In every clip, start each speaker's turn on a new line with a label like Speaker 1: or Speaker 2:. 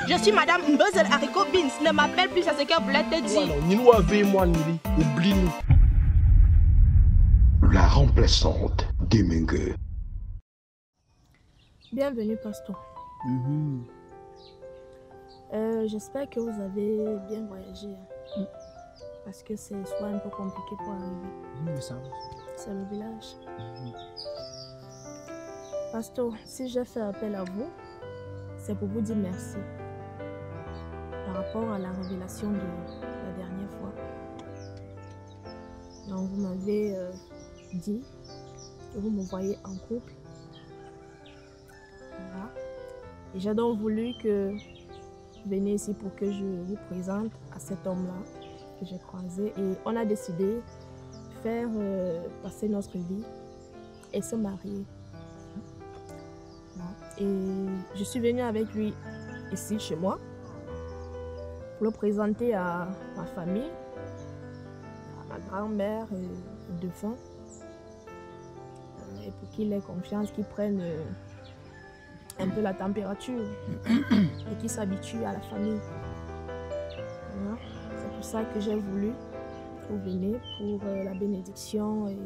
Speaker 1: Je suis Madame Mbezel Haricot Beans. Ne m'appelle plus à ce qu'elle voulait te dire.
Speaker 2: Oublie-nous.
Speaker 3: La remplaçante d'Emenge.
Speaker 4: Bienvenue, pasteur. J'espère que vous avez bien voyagé. Parce que c'est soit un peu compliqué pour arriver. C'est le village. Pasteur, si j'ai fait appel à vous, c'est pour vous dire merci. Par rapport à la révélation de la dernière fois. Donc, vous m'avez dit que vous me voyez en couple. Voilà. Et j'ai donc voulu que vous veniez ici pour que je vous présente à cet homme-là que j'ai croisé. Et on a décidé de faire passer notre vie et se marier. Voilà. Et je suis venue avec lui ici, chez moi, pour le présenter à ma famille, à ma grand-mère et aux défunts, et pour qu'il ait confiance, qu'il prenne un peu la température et qu'il s'habitue à la famille. Voilà. C'est pour ça que j'ai voulu que vous veniez pour la bénédiction. Et...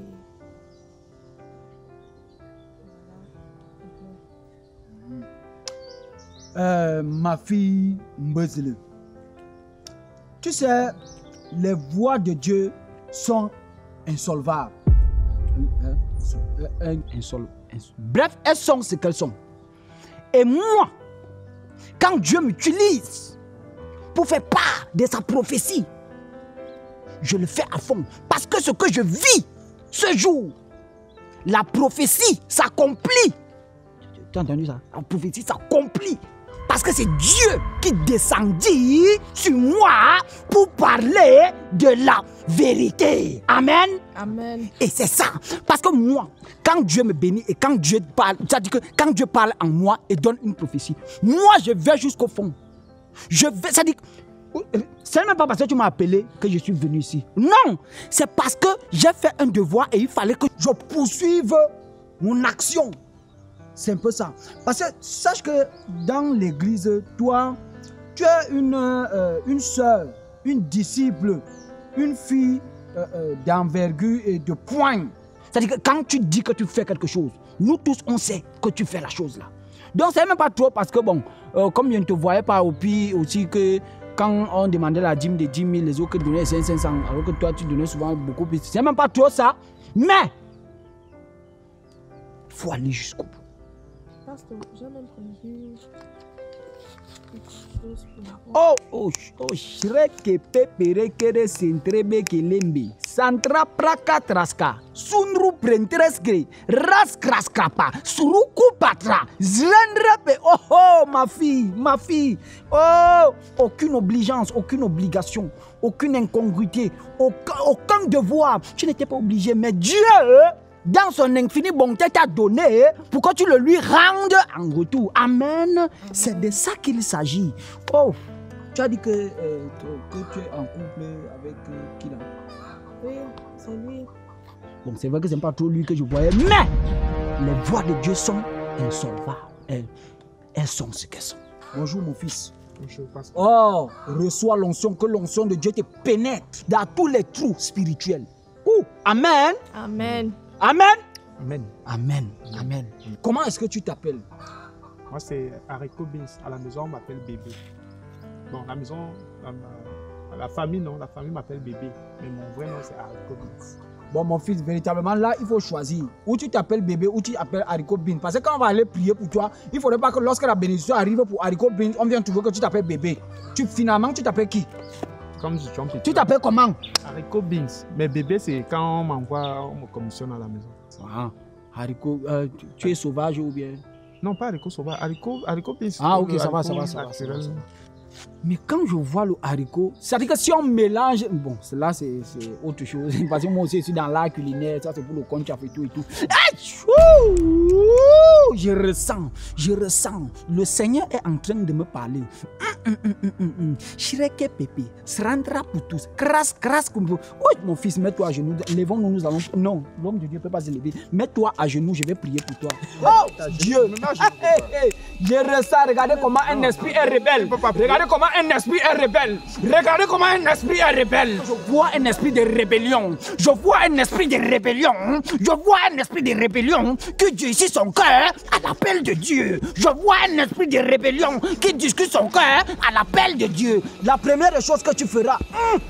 Speaker 5: Ma fille Mbezele, tu sais, les voies de Dieu sont insolvables. Bref, elles sont ce qu'elles sont. Et moi, quand Dieu m'utilise pour faire part de sa prophétie, je le fais à fond. Parce que ce que je vis ce jour, la prophétie s'accomplit. Tu as entendu ça? La prophétie s'accomplit. Parce que c'est Dieu qui descendit sur moi pour parler de la vérité. Amen.
Speaker 4: Amen.
Speaker 5: Et c'est ça. Parce que moi, quand Dieu me bénit et quand Dieu parle, c'est-à-dire que quand Dieu parle en moi et donne une prophétie, moi je vais jusqu'au fond. Je vais, c'est-à-dire, c'est même pas parce que tu m'as appelé que je suis venu ici. Non, c'est parce que j'ai fait un devoir et il fallait que je poursuive mon action. C'est un peu ça. Parce que sache que dans l'église, toi, tu es une sœur, une disciple, une fille d'envergure et de poigne. C'est-à-dire que quand tu dis que tu fais quelque chose, nous tous, on sait que tu fais la chose là. Donc, c'est même pas trop parce que, bon, comme je ne te voyais pas au pire aussi que quand on demandait la dîme de 10 000, les autres donnaient 500, alors que toi, tu donnais souvent beaucoup plus. C'est même pas trop ça. Mais, il faut aller jusqu'au bout.
Speaker 4: Pasteur, j'ai même prévu quelque chose
Speaker 5: Oh, shreke pepere kere sentrebe kelembe. Santra praka traska. Sunru prentresgre. Raskraskrapa. Suruku patra. Zlendrepe. Oh, ma fille. Oh, aucune obligeance, aucune obligation, aucune incongruité, aucun devoir. Tu n'étais pas obligé, mais Dieu, dans son infinie bonté, t'a donné pour que tu le lui rendes en retour. Amen. C'est de ça qu'il s'agit. Oh, tu as dit que tu es en couple avec qui là?
Speaker 4: Oui, c'est lui.
Speaker 5: Bon, c'est vrai que ce n'est pas trop lui que je voyais, mais les voies de Dieu sont insolvables. Elles sont ce qu'elles sont. Bonjour mon fils.
Speaker 2: Bonjour, pasteur.
Speaker 5: Oh, reçois l'onction, que l'onction de Dieu te pénètre dans tous les trous spirituels. Oh, amen.
Speaker 4: Amen.
Speaker 5: Amen.
Speaker 2: Amen.
Speaker 5: Amen. Amen. Comment est-ce que tu t'appelles?
Speaker 2: Moi, c'est Haricot Beans. À la maison, on m'appelle bébé. Bon, la maison, la famille, non. La famille m'appelle bébé. Mais mon vrai nom, c'est Haricot Beans.
Speaker 5: Bon, mon fils, véritablement, là, il faut choisir. Ou tu t'appelles bébé, ou tu t'appelles Haricot Beans. Parce que quand on va aller prier pour toi, il ne faudrait pas que lorsque la bénédiction arrive pour Haricot Beans, on vient trouver que tu t'appelles bébé. Finalement, tu t'appelles qui?
Speaker 2: Comme je trompe.
Speaker 5: Tu t'appelles comment?
Speaker 2: Haricot Beans. Mais bébé, c'est quand on m'envoie, on me commissionne à la maison.
Speaker 5: Ah, haricot, tu es sauvage ou bien?
Speaker 2: Non, pas haricot sauvage. Haricot Beans.
Speaker 5: Ah, ok, ça va. Mais quand je vois le haricot, c'est-à-dire que si on mélange, bon, là c'est autre chose. Parce que moi aussi, je suis dans l'art culinaire, ça c'est pour le compte et tout et tout. Je ressens. Le Seigneur est en train de me parler. Shreke Pépé se rendra pour tous. Grâce comme vous. Oh, mon fils, mets-toi à genoux. Levons-nous, nous allons. Non, l'homme de Dieu ne peut pas se lever. Mets-toi à genoux, je vais prier pour toi. Oh, Dieu. Je ressens, regardez comment un esprit est rebelle. Regardez comment un esprit est rebelle. Regardez comment un esprit est rebelle. Je vois un esprit de rébellion. Je vois un esprit de rébellion. Je vois un esprit de rébellion qui discute son cœur à l'appel de Dieu. Je vois un esprit de rébellion qui discute son cœur à l'appel de Dieu. La première des choses que tu feras,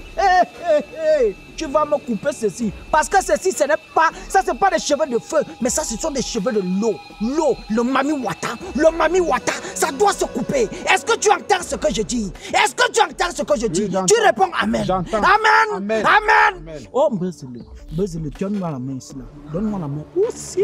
Speaker 5: tu vas me couper ceci. Parce que ceci, ce n'est pas, ça c'est pas des cheveux de feu, mais ça ce sont des cheveux de l'eau. L'eau, le mami wata, ça doit se couper. Est-ce que tu entends ce que je dis? Est-ce que tu entends ce que je dis? Tu réponds Amen. Amen. Amen. Oh, Mbezele, donne-moi la main ici là. Donne-moi la main. Aussi.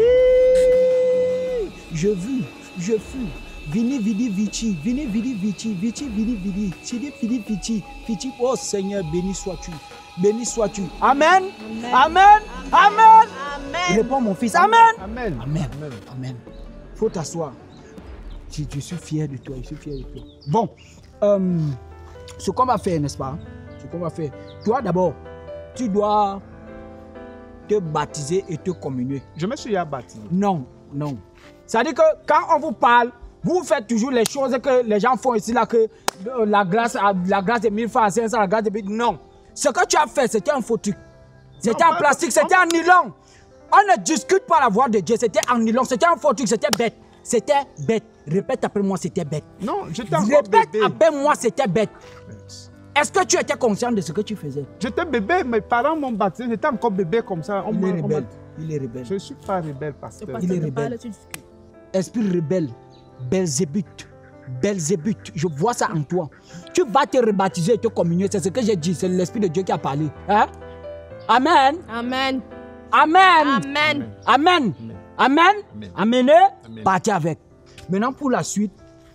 Speaker 5: Je fuis. Vini vidi vici, vini vidi vici, vici vidi vidi, chidi vidi vici, vici. Oh Seigneur, béni sois-tu, béni sois-tu. Amen. Amen. Amen. Amen. Réponds mon fils. Amen.
Speaker 2: Amen.
Speaker 5: Amen. Amen. Faut t'asseoir. Je suis fier de toi, je suis fier de toi. Bon, ce qu'on va faire, n'est-ce pas? Ce qu'on va faire. Toi d'abord, tu dois te baptiser et te communier.
Speaker 2: Je me suis déjà baptisé.
Speaker 5: Non. Ça veut dire que quand on vous parle, vous faites toujours les choses que les gens font ici, là, que la grâce de 1000 francs, 500, la grâce de 1000. Non. Ce que tu as fait, c'était un faux truc. C'était en plastique, c'était en nylon. On ne discute pas la voix de Dieu, c'était en nylon, c'était un faux truc, c'était bête. C'était bête. Répète après moi, c'était bête.
Speaker 2: Non, j'étais encore bébé.
Speaker 5: Répète après moi, c'était bête. Est-ce que tu étais conscient de ce que tu faisais?
Speaker 2: J'étais bébé, mes parents m'ont baptisé, j'étais encore bébé comme ça.
Speaker 5: Il est rebelle. Il est rebelle.
Speaker 2: Je ne suis pas rebelle, pasteur.
Speaker 5: Il est rebelle. Esprit rebelle. Belzébuth, je vois ça en toi. Tu vas te rebaptiser et te communier. C'est ce que j'ai dit. C'est l'Esprit de Dieu qui a parlé. Hein? Amen.
Speaker 4: Amen.
Speaker 5: Amen.
Speaker 4: Amen.
Speaker 5: Amen. Amen. Amen. Partez avec. Maintenant pour la suite,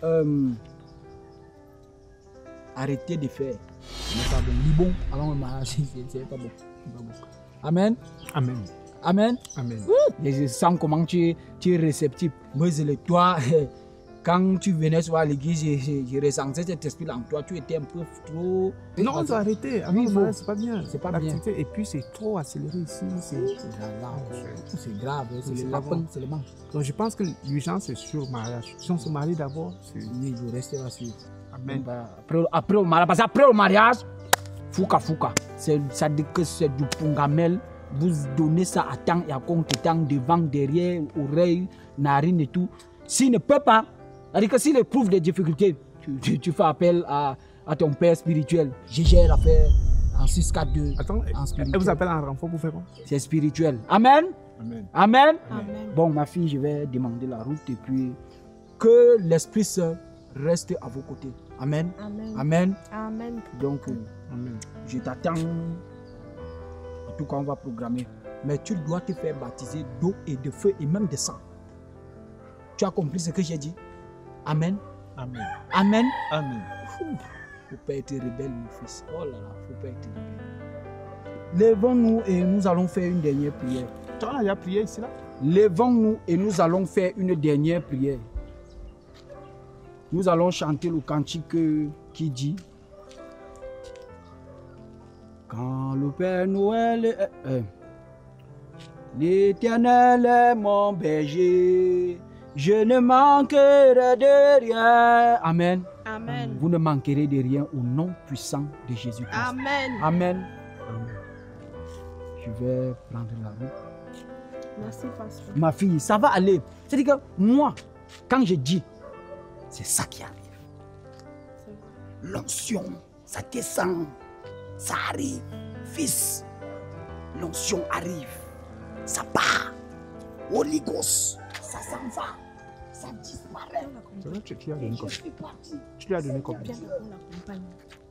Speaker 5: arrêtez de faire. C'est pas bon. Allons au mariage. C'est pas bon. Amen.
Speaker 2: Amen.
Speaker 5: Amen.
Speaker 2: Amen.
Speaker 5: Je sens comment tu es réceptif. Moi, c'est le toi. Quand tu venais sur l'église, je ressentais cet esprit en toi. Tu étais un peu trop.
Speaker 2: Non, on doit arrêter. C'est pas bien.
Speaker 5: C'est pas bien.
Speaker 2: Et puis, c'est trop accéléré ici. C'est
Speaker 5: grave. C'est le lapin, c'est le manche.
Speaker 2: Donc, je pense que l'urgence, c'est sur le mariage. Si on se marie d'abord,
Speaker 5: il faut rester là-dessus.
Speaker 2: Amen.
Speaker 5: Après le mariage, parce qu'après le mariage, fouka. Ça dit que c'est du pungamel. Vous donnez ça à temps et à compte temps, devant, derrière, oreille, narine et tout. S'il ne peut pas, c'est-à-dire que s'il éprouve des difficultés, tu fais appel à ton père spirituel. Je gère l'affaire en 6-4-2.
Speaker 2: Attends, elle vous appelle un renfort pour faire quoi?
Speaker 5: C'est spirituel. Amen.
Speaker 2: Amen.
Speaker 5: Amen.
Speaker 4: Amen.
Speaker 5: Bon, ma fille, je vais demander la route et puis que l'Esprit Saint reste à vos côtés. Amen.
Speaker 4: Amen.
Speaker 5: Amen.
Speaker 4: Amen.
Speaker 5: Donc,
Speaker 2: Amen.
Speaker 5: je t'attends. En tout cas, on va programmer. Mais tu dois te faire baptiser d'eau et de feu et même de sang. Tu as compris ce que j'ai dit? Amen.
Speaker 2: Amen.
Speaker 5: Amen.
Speaker 2: Amen.
Speaker 5: Faut pas être rebelle, mon fils. Oh là là, faut pas être rebelle. Levons-nous et nous allons faire une dernière prière.
Speaker 2: Tu as déjà prié ici là?
Speaker 5: Levons-nous et nous allons faire une dernière prière. Nous allons chanter le cantique qui dit: quand le Père Noël est... L'Éternel est mon berger, je ne manquerai de rien. Amen.
Speaker 4: Amen.
Speaker 5: Vous ne manquerez de rien au nom puissant de Jésus-Christ.
Speaker 4: Amen.
Speaker 5: Amen. Je vais prendre la route.
Speaker 4: Merci, pasteur.
Speaker 5: Ma fille, ça va aller. C'est-à-dire que moi, quand je dis, c'est ça qui arrive. L'onction, ça descend. Ça arrive, fils. L'onction arrive. Ça part. Holy Ghost, ça s'en va. Ça disparaît.
Speaker 2: Tu lui as donné combien? Tu lui as donné combien?